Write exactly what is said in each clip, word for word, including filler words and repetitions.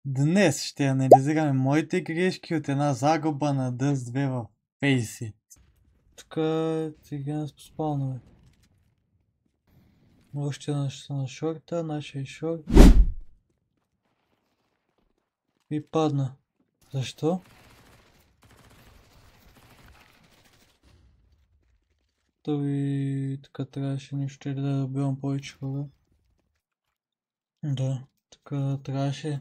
Днес ще анализираме моите грешки от една загуба на Dust две в Faceit. Тук сега с спалнове. Още на, на шорта, нашия шорт. И падна. Защо? Той така трябваше нещо или да добивам повече хора. Да, така трябваше.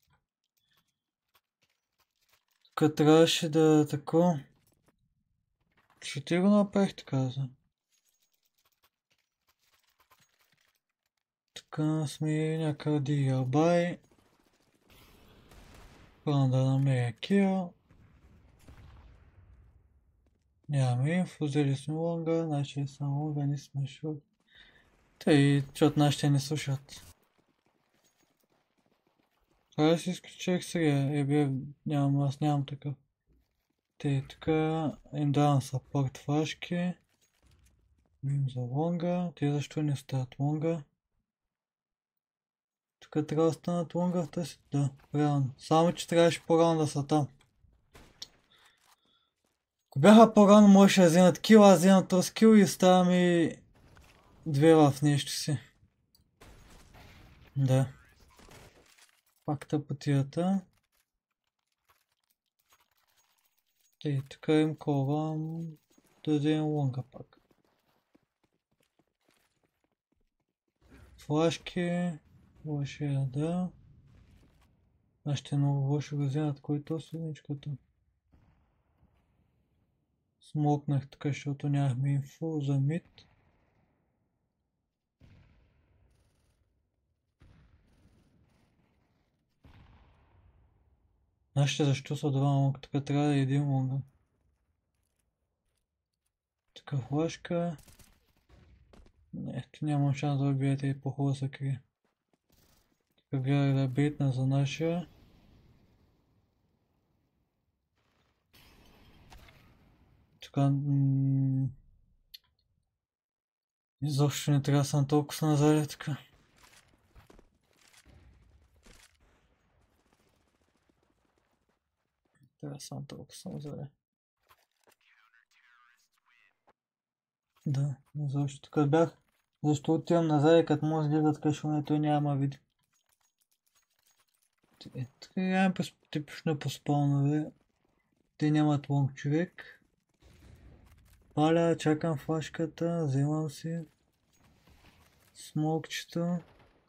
Така трябваше да тако. Ще ти го направих така за. Така сме някъде ярбай. Първо да намеря кил. Нямаме инфо, взели сме лонга, значи съм лонга, не сме шорт. Тъй, защото нашите не слушат. Това да си изключих сега, е бе, нямам, аз нямам такъв. Тъй, така, им давам саппорт флашки. Бим за лонга, те защо не стават лонга? Тук трябва да станат лонга, тъси, да, реално. Само че трябваше по-рано да са там. Ако бяха по-рано, можеше да вземат кил, аз вземам този кил и оставам и две в нещо си. Да. Пак тъпотията. Тъй, така им колвам да вземем лонга пак. Флашки. Лошо е, да. Аз ще много лошо го вземат, който седмичката. Смокнах така, защото нямахме инфо за мид. Нашите защо са два лонга? Така трябва да е един лонга. Така флашка. Не, ти нямам шанс да убиете и по-хубаво се крие. Така гледах да бейтна за нашия. Така... Изобщо не трябва да съм толкова назад така. Трябва да съм толкова назад. Да, защо така бях? Защо отивам назад, като може да гледат кашуне, той няма види. Така нямам типично по спалнове. Те нямат лонг човек. Паля, чакам флашката, вземам си смокчето.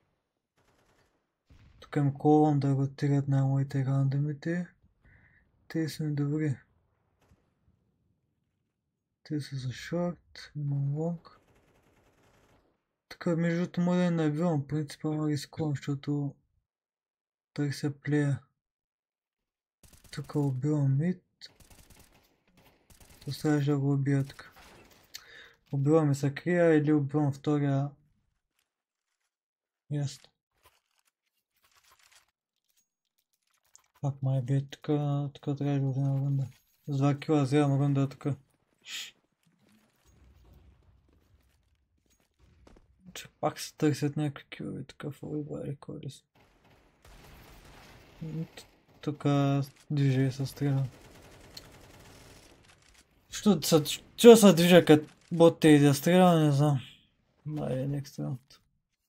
Тук им колвам да ротират на моите рандомите. Те са ми добри. Те са за шорт, имам лонг. Така междуто може да я набивам, принципа ма рискувам, защото търся плея. Тук убивам мид. Оставяш да го убия така. Убивам и се крия или убивам втория. Ясно. Пак май бе така, така трябва да взема рунда. С два кила вземам рунда така. Че пак се търсят някакви килови, така форибай рекорди са. Тука движа се стреля. Що се движа като ботте и да стреля, не знам. Май е некстрант.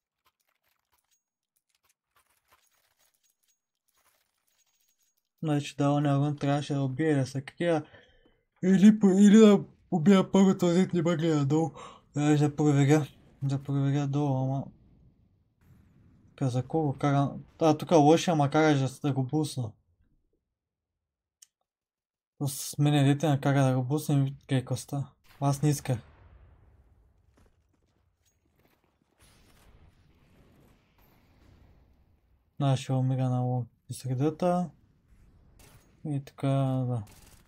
Значи да, оня рун трябваше да убие да се крия. Или, или да убия първо този не ме гледа долу. Трябваше да проверя. Да проверя долу, ама... За кого кара... А, тук лошия ма караш да го бусна. С мене дете накара да го бусна и край коста. Аз не исках. Нашия умира на лонг по средата. И така, да.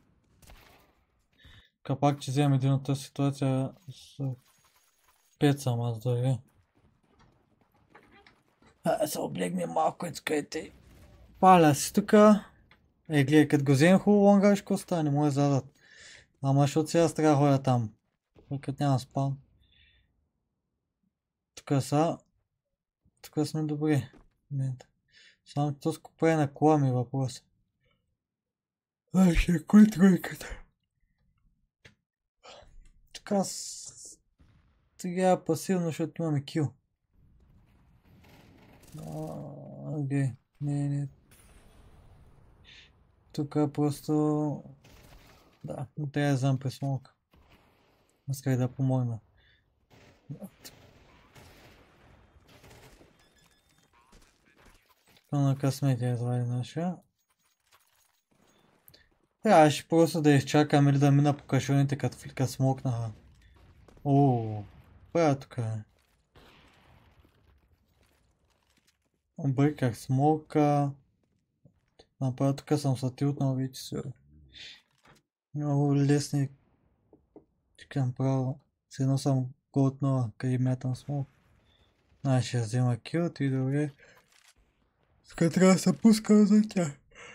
Така пак че вземем един от тази ситуация с пет съм аз дори. А, се облегне малко и скайте. Паля си тука. Е, гледай, като го вземем хубаво лонга, ще коста, не може задат. Ама защото сега трябва да ходя там. Като няма спал. Тука са. Тука сме добре. Само то с купе на кола ми въпрос. Значи, кой е тройката? Така с... Сега пасивно, защото имаме кил. Окей, не, не. Тук просто... Да, но трябва да вземам през смолка. Исках да помогна. На късмет я извади наша. Трябваше просто да изчакам или да мина по кашоните, като флика смокнаха. Ооо, правя тук е. Обърках смока. Направо тук съм се тилтнал вече си. Много лесни. Чекам право. С едно съм готнала, къде мятам смок. Значи ще взема килт и добре. Така трябва да се пускам за тях.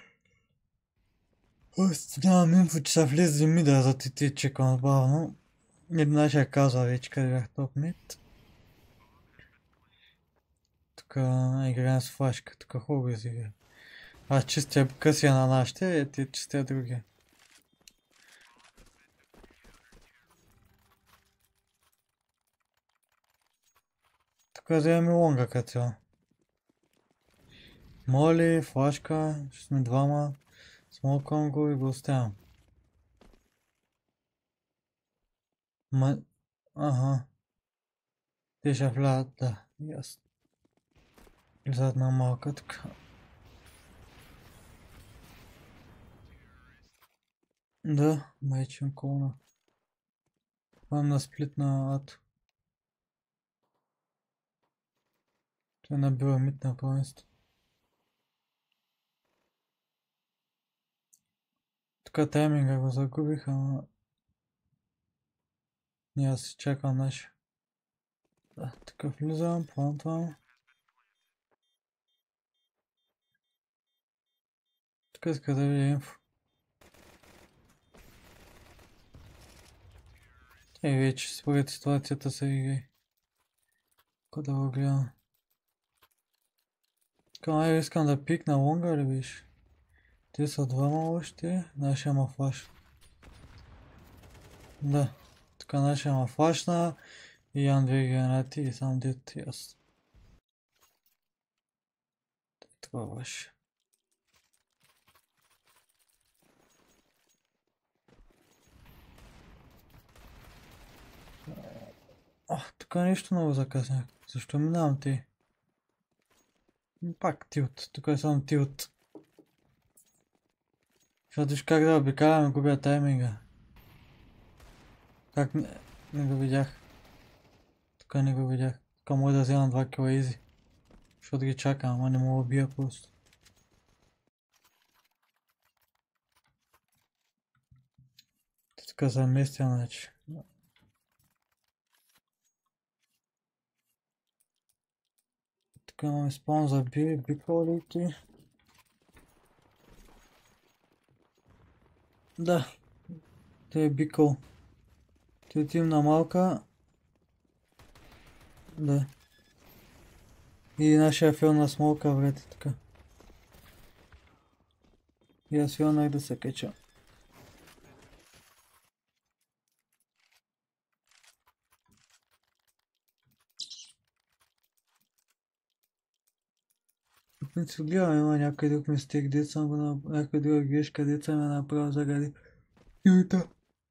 Ост, нямам инфо, че са влезли ми да за ти чекам бавно. Една ще казва вече къде бях топ мид. Тук играем с флашка, тук хубаво изигра. Аз чистя късия на нашите, е ти чистя други. Тук вземем и лонга като цяло. Моли, флашка, ще сме двама. Смоквам го и го оставям. Ма... Ага. Те ще влязат, да, ясно. Влязат на малка така. Да, майчин колна. Това на сплит на ато. Той набива мид на пълнство. Тук тайминга го загубих, ама... Не, аз си чакам нашия. Да, тук влизам, плантвам. Тук иска да видя инфо. Е, вече според ситуацията се играй. Кога да го гледам. Така, искам да пикна лонга ли биш? Те са двама още, нашия ма флаш. Да, така нашия ма флашна и имам две гранати и сам дет и аз. Това беше. А, тук нещо много закъснях. Защо минавам те? Пак тилт, тук е само тилт. Защото виж как да обикалям и губя тайминга. Как не, не го видях. Тук не го видях. Тук мога да взема два кила изи. Защото ги чакам, ама не мога да бия просто. Тук са местя, значи. Тук имаме спаун за би, биколите. Да. Те е бикол. Те отивам на малка. Да. И нашия фил на смолка врете така. И аз филнах да се кача. Не се гледам, има някой друг мистик, дет съм го на... някой друга грешка, дет съм я направил заради юта.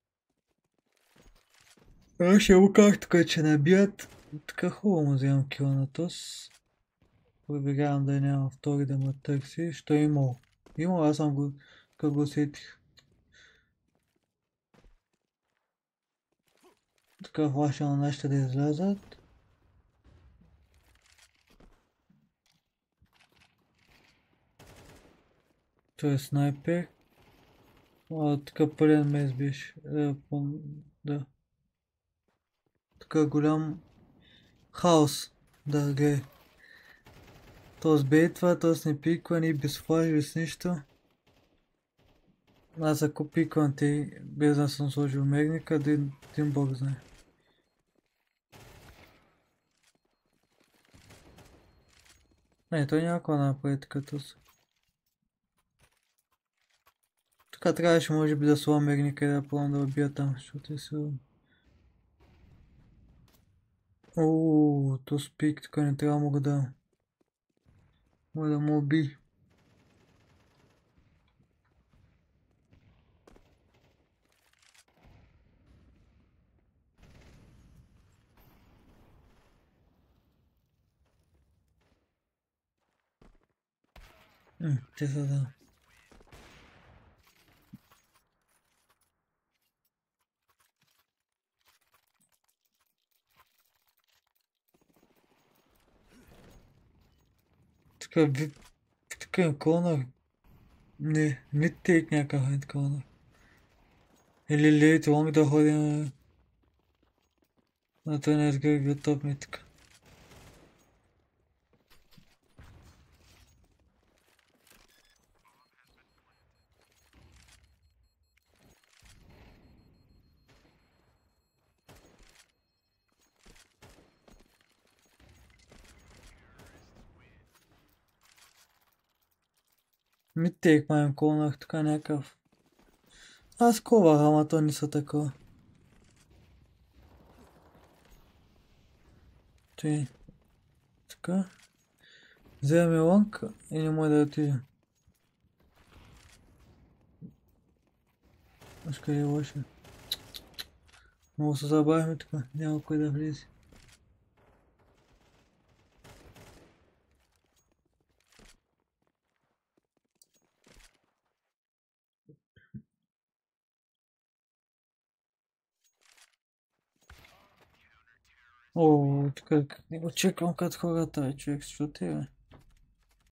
Аз ще го как тук, че набият. Така хубаво му вземам кила на тос. Проверявам да няма втори да ме търси. Що е имал? Имал, аз съм го... как го сетих. Така флаша на нашите да излязат. Той е снайпер. А, така пълен мес беше. Е, по... да. Така голям хаос. Да, гледай. То сбейтва, то с не пиква, ни без флаш, без нищо. Аз ако пиквам те, без да съм сложил мегника, един, един бог знае. Не, той някаква напред като са. Така трябваше може би да сламер никъде да пробвам да убия там, защото е сигурно. Ооо, то спик, тук не трябва мога да... Мога да му уби. М, те са да. Тук е ви... Тук е корнер. Не, мидтейк някакъв е корнер. Или лейт лонг да ходим... На той не изгледа топ митка. Мидтейк маем корнер, тук е някакъв. Аз ковах, ама то не са такова. Ти... Така. Вземем лонг и не може да отидем. Аж къде е лоша. Много се забавихме тук, няма кой да влезе. О, тук не го чекам като хората, човек, защото е, бе.